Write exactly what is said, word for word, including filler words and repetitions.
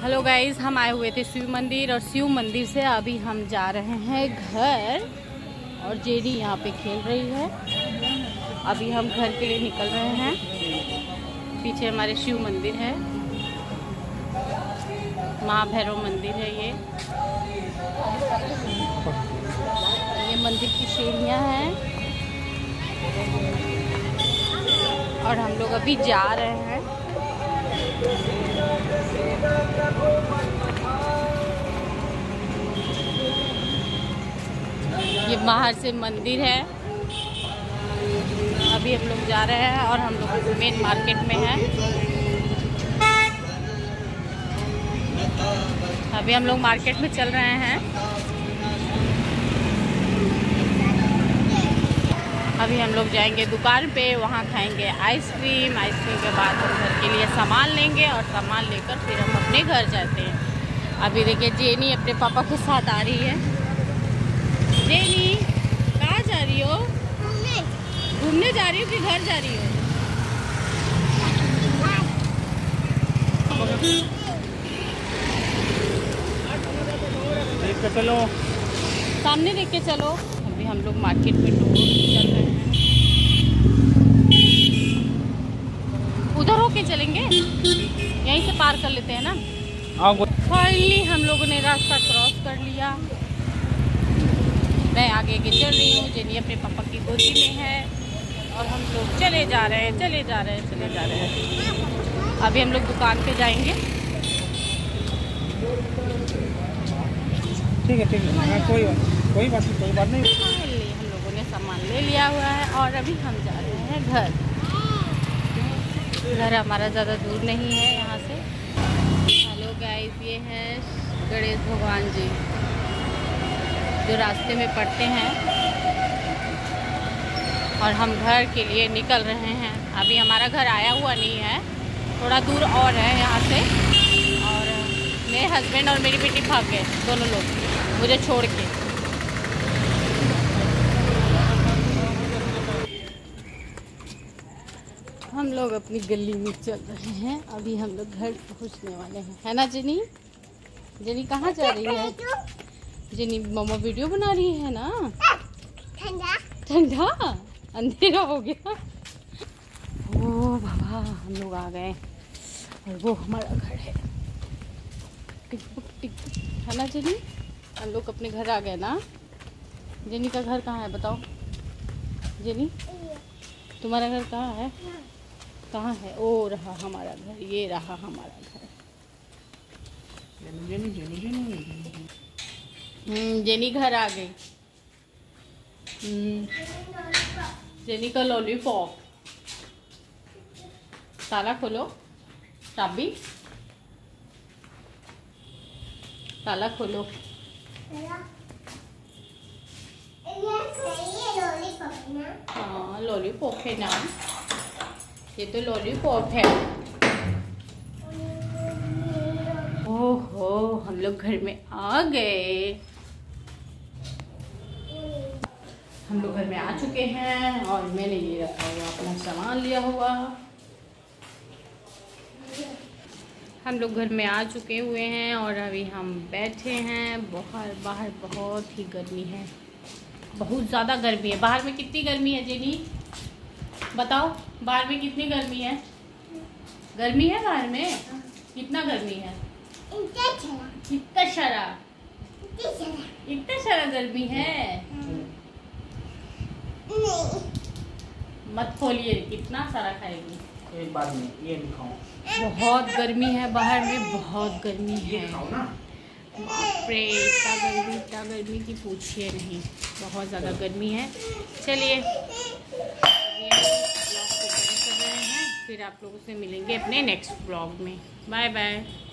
Hello guys, हम आए हुए थे शिव मंदिर और शिव मंदिर से अभी हम जा रहे हैं घर। और जेडी यहाँ पे खेल रही है। अभी हम घर के लिए निकल रहे हैं। पीछे हमारे शिव मंदिर है, महाभैरव मंदिर है। ये ये मंदिर की सीढ़ियाँ हैं और हम लोग अभी जा रहे हैं। ये बाहर से मंदिर है। अभी हम लोग जा रहे हैं और हम लोग मेन मार्केट में हैं। अभी हम लोग मार्केट में चल रहे हैं। अभी हम लोग जाएंगे दुकान पे, वहाँ खाएंगे आइसक्रीम। आइसक्रीम के बाद हम घर के लिए सामान लेंगे और सामान लेकर फिर हम अपने घर जाते हैं। अभी देखिए जेनी अपने पापा के साथ आ रही है। जेनी कहाँ जा रही हो? घूमने। घूमने जा रही हो कि घर जा रही हो? देख के चलो, सामने देख के चलो। अभी हम लोग मार्केट में टूर चल रहे हैं। उधर होके चलेंगे, यहीं से पार कर लेते हैं ना। फाइनली हम लोगों ने रास्ता क्रॉस कर लिया। मैं आगे आगे चल रही हूँ, जेनी अपने पापा की गोदी में है और हम लोग चले जा रहे हैं चले जा रहे हैं चले जा रहे हैं। अभी हम लोग दुकान पे जाएंगे। ठीक है ठीक है, कोई बात कोई बात नहीं कोई बात नहीं। फाइनली हम लोगों ने सामान ले लिया हुआ है और अभी हम जा रहे हैं घर। घर हमारा ज़्यादा दूर नहीं है यहाँ से। हेलो गाइस, ये है गणेश भगवान जी जो रास्ते में पड़ते हैं और हम घर के लिए निकल रहे हैं। अभी हमारा घर आया हुआ नहीं है, थोड़ा दूर और है यहाँ से। और मेरे हस्बैंड और मेरी बेटी भाग गए, दोनों लोग मुझे छोड़ के। हम लोग अपनी गली में चल रहे हैं। अभी हम लोग घर पहुँचने वाले हैं, है ना जेनी? जेनी कहाँ जा रही है? जेनी मम्मा वीडियो बना रही है ना। ठंडा ठंडा अंधेरा हो गया। ओ बाबा, हम लोग आ गए और वो हमारा घर है। टिक टिक है ना जेनी? हम लोग अपने घर आ गए ना। जेनी का घर कहाँ है बताओ? जेनी तुम्हारा घर कहाँ है? कहाँ है? ओ रहा हमारा घर, ये रहा हमारा घर। जेनी जेनी जेनी हम्म जेनी घर आ गई। हम्म जेनी का लॉलीपॉप। ताला खोलो, चाबी, ताला खोलो। हाँ लॉलीपॉप है ना, ये तो लॉलीपॉप है। ओहो, हम लोग घर में आ गए। हम लोग घर में आ चुके हैं और मैंने ये रखा हुआ अपना सामान लिया हुआ। हम लोग घर में आ चुके हुए हैं और अभी हम बैठे हैं। बाहर बाहर बहुत ही गर्मी है, बहुत ज़्यादा गर्मी है। बाहर में कितनी गर्मी है जेनी बताओ? बाहर में कितनी गर्मी है? गर्मी है बाहर में? कितना गर्मी है? इतना सारा इतना सारा गर्मी है। मत खोलिए, कितना सारा खाएगी? एक बार में ये दिखाऊं। बहुत गर्मी है बाहर में, बहुत गर्मी है। बाप रे, इतना गर्मी इतना गर्मी की पूछिए नहीं, बहुत ज़्यादा गर्मी है। चलिए अभी हम ब्लॉग को बंद कर रहे हैं, फिर आप लोगों से मिलेंगे अपने नेक्स्ट ब्लॉग में। Bye bye.